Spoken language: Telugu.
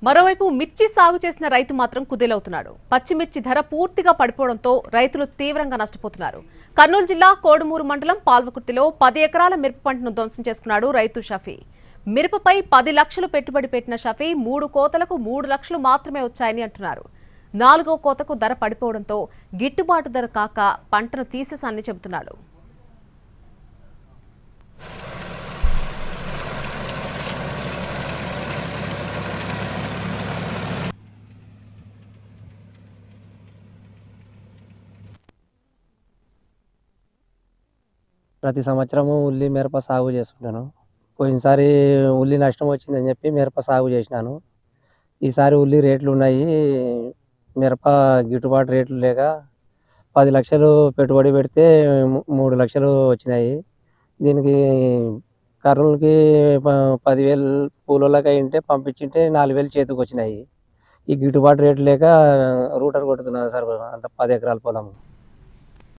మరోవైపు మిర్చి సాగు చేసిన రైతు మాత్రం కుదేలవుతున్నాడు. పచ్చిమిర్చి ధర పూర్తిగా పడిపోవడంతో రైతులు తీవ్రంగా నష్టపోతున్నారు. కర్నూలు జిల్లా కోడుమూరు మండలం పాల్వకుర్తిలో 10 ఎకరాల మిరప పంటను ధ్వంసం చేసుకున్నాడు రైతు షఫీ. మిరపపై 10 లక్షలు పెట్టుబడి పెట్టిన షఫీ 3 కోతలకు 3 లక్షలు మాత్రమే వచ్చాయని అంటున్నారు. 4వ కోతకు ధర పడిపోవడంతో గిట్టుబాటు ధర కాక పంటను తీసేశానని చెబుతున్నాడు. ప్రతి సంవత్సరము ఉల్లి మిరప సాగు చేసుకుంటాను. పోయినసారి ఉల్లి నష్టం వచ్చిందని చెప్పి మిరప సాగు చేసినాను. ఈసారి ఉల్లి రేట్లు ఉన్నాయి, మిరప గిట్టుబాటు రేట్లు లేక 10 లక్షలు పెట్టుబడి పెడితే 3 లక్షలు వచ్చినాయి. దీనికి కర్నూలుకి 10,000 కూలోళ్ళకి అయింటే పంపించింటే 4,000 చేతికి వచ్చినాయి. ఈ గిట్టుబాటు రేట్లు లేక రూటర్ కొట్టుతున్నారు సార్, అంత 10 ఎకరాల పొలం.